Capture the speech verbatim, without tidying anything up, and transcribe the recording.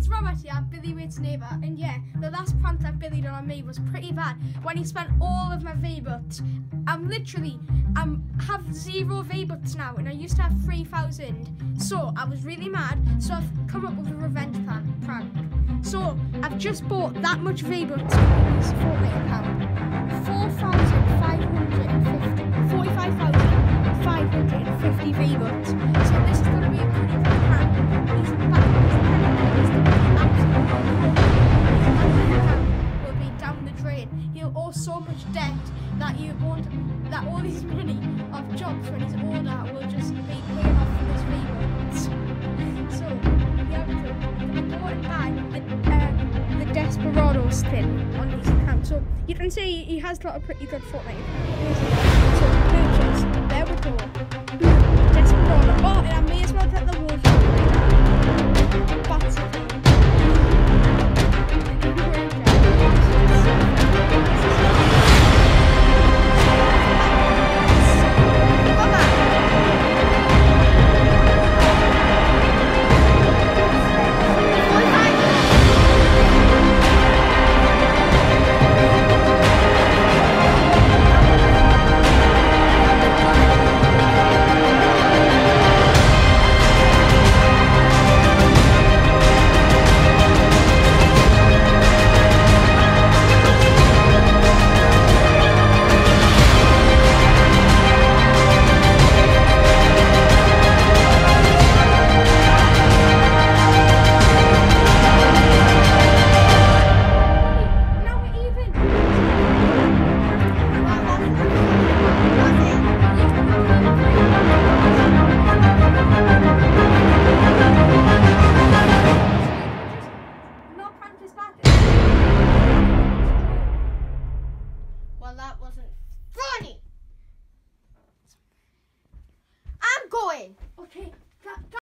it's Robert here, Billy Wade's neighbour, and yeah, the last prank that Billy done on me was pretty bad when he spent all of my V-bucks. I'm literally, I'm have zero V-bucks now, and I used to have three thousand. So I was really mad, so I've come up with a revenge plan, prank. So I've just bought that much V-bucks on his Fortnite account. four thousand five hundred fifty, forty-five thousand five hundred fifty V-bucks. So this is going to be a pretty good prank. He's back. Will be down the drain. He'll owe so much debt that you won't, that all his money of jobs when he's older will just be paid off from his V-bucks. So we have to go and buy the, uh, the Desperados thing on his account. So you can see he has got a pretty good Fortnite account. So purchase. There we go. Boom. Desperado. Oh, and I may as well get the wolf. That's it. Well, that wasn't funny. I'm going. Okay.